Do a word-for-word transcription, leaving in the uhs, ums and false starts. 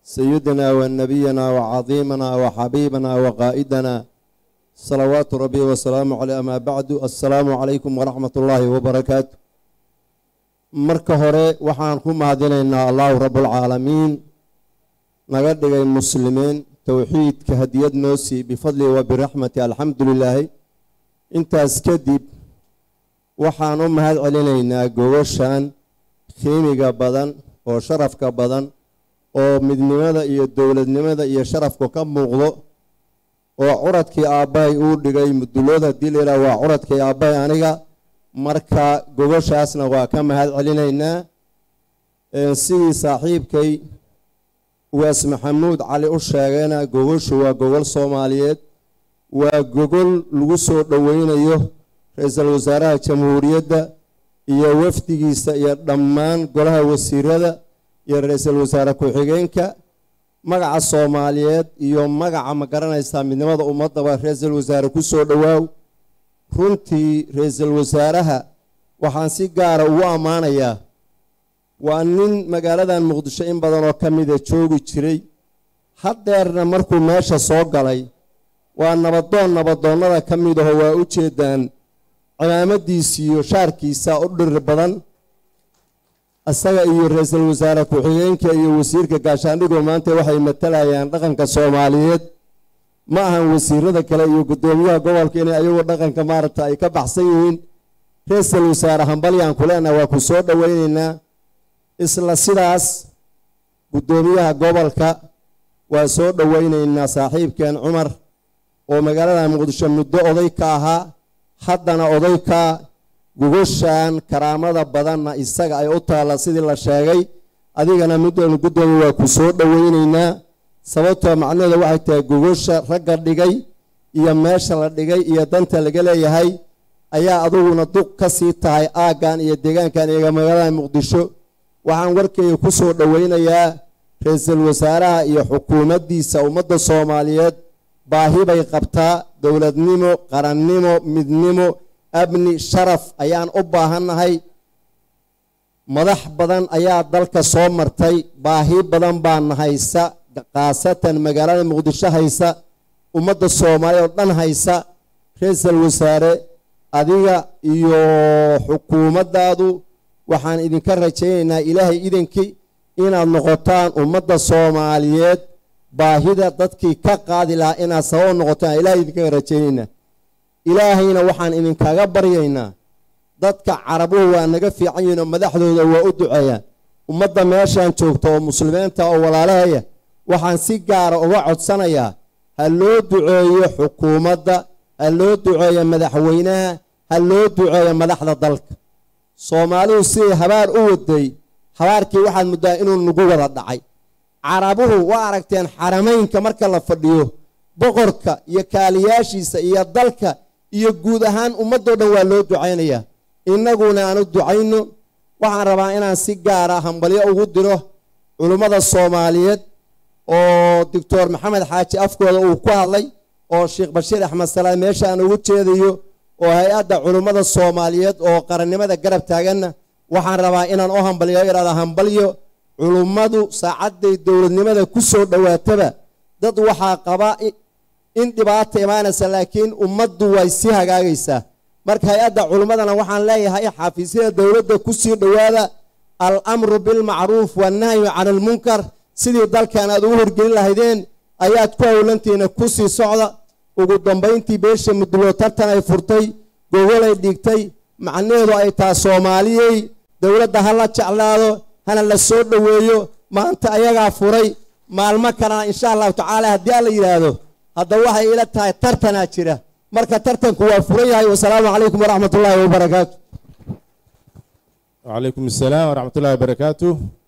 سيدنا ونبينا وعظيمنا وحبيبنا وقائدنا صلوات ربي وسلامه عليه. أما بعد، السلام عليكم ورحمة الله وبركاته. marka hore waxaan ku mahadinaynaa Allah rabbul alamin naga dhigay muslimiin tawxiidka hadiyad noo sii bifadli wa birahmati alxamdulillah. intaas kadib waxaan u mahad celinaynaa goboshan qiimiga badan oo sharafka badan oo midnimada iyo dowladnimada iyo sharafka ka muuqdo oo curadkii aabbahay uu dhigay mudulooda dilira waa curadkii aabbahay aniga. marka goboshaasna waa ka mahad celinaynaa. sidii saaxiibkay waas maxamuud cali u sheegayna gogoshu waa gogol Soomaaliyeed, waa gogol lagu soo dhaweynayo ra'iisul wasaaraha jamhuuriyadda iyo wafdigiisa iyo dhammaan golaha wasiirada iyo ra'iisul wasaare ku-xigeenka. magaca Soomaaliyeed iyo magaca ma garanaysaa midnimada ummadda waa ra'iisul wasaare ku soo dhawaaw. runtii ra'iisul wasaaraha waxaan si gaar ah ugu amaanayaa, waa nin magaaladan Muqdisho in badan oo ka mid ah joogi jiray, haddeerna markuu meesha soo galay waa nabadoon nabadoonnada ka mid ah. waa u jeedaan cimaamadiisa iyo shaarkiisa u dhir badan. asaga iyo ra'iisul wasaare ku-xigeenka iyo wasiirka gaashaandhigu maanta waxay matalayaan dhaqanka Soomaaliyeed, ma ahan wasiirada kale iyo gudoomiyaha gobolka inay ayagu dhaqanka maarta ay ka baxsan yihiin. ra'iisul wasaare hambalyan kulena waa ku soo dhaweynaynaa. isla sidaas gudoomiyaha gobolka waa soo dhaweynaynaa saaxiibkeen Cumar oo magaalada Muqdisho muddo oday ka ahaa, haddana oday ka. gogoshan karaamada badanna isaga ay u taala sidii la sheegay. adigana muddo gudoomiye waa ku soo dhaweynaynaa. sababtoo macnaheedu waxay tahay gogosha ragga dhigay iyo meesha la dhigay iyo danta laga leeyahay ayaa aduguna duq ka sii tahay aaggan iyo deegaankan iyo magaalada Muqdisho. waxaan warkayga ku soo dhaweynayaa ra'iisul wasaaraha iyo xukuumaddiisa. ummadda Soomaaliyeed baahi bay qabtaa, dowladnimo, qarannimo, midnimo, amni, sharaf ayaan u baahannahay. madax badan ayaa dalka soo martay, baahi badan baa nahaysa, qaasatan magaalada Muqdisho haysa, ummadda Soomaaliyeed oo dhan haysa. ra'iisul wasaare adiga iyo xukuumaddaadu waxaan idinka rajaynaynaa ilaahay idinkii inaad noqotaan ummadda Soomaaliyeed baahida dadkii ka qaadi lahaa inaad sabab noqotaan. ilaahay idinka rajaynaynaa. ilaahayna waxaan idinkaga baryaynaa, dadka carabuhu waa naga fiican yihiin oo madaxdooda waa u duceeyaan. ummadda meeshaan joogta oo muslimiinta oo walaalahaya waxaan si gaara uga codsanayaa, ha loo duceeyo xukuumadda, ha loo duceeyo madaxweynaha, ha loo duceeyo madaxda dalka. Soomaalidu sidii habaar u waday, habaarkii waxaad muddaa inuu nagu wada dhacay. carabuhu waa aragteen xarameynka marka la fadhiyo, boqorka iyo kaaliyaashiisa iyo dalka iyo guud ahaan ummadoo dhan waa loo duceynayaa. innaguna aanu ducayno. waxaan rabaa inaan si gaar ah hambalyo ugu diro culimmada Soomaaliyeed oo doctor maxamed xaaji afkooda uu ku hadlay, oo sheekh bashiir axmed salaam meesha aan ugu jeedayo, oo hay'adda culimmada Soomaaliyeed oo qarannimada garab taaganna waxaan rabaa inaan u hambalyo iraada hambalyo. culimmadu saacaday dowladnimada ku soo dhawaataba dad waxaa qaba in dhibaato imaanaysa, laakiin ummaddu way si hagaagaysaa. marka hay'adda culimmadana waxaan leeyahay xafiisyada dowladda ku sii dhawaada, al-amru bil ma'ruuf wan nahyu 'anil munkar. sidii dalkan aad ugu horgelin lahaydeen ayaad ku hawlantiina ku sii socda. ugu dambeyntii beesha muddo tartan ay furtay, gogol ay dhigtay, macnaheedu ay taa Soomaaliyey dowladda hala jeclaado, hana la soo dhaweeyo. maanta ayagaa furay, maalmo kalena insha Allah tacaala haddii alla yiraahdo hadda waxay ila tahay tartanaa jira. marka tartanku waa furan yahay. wassalaamu calaykum waraxmatullaahi wabarakaatu. وعليكم السلام ورحمة الله وبركاته.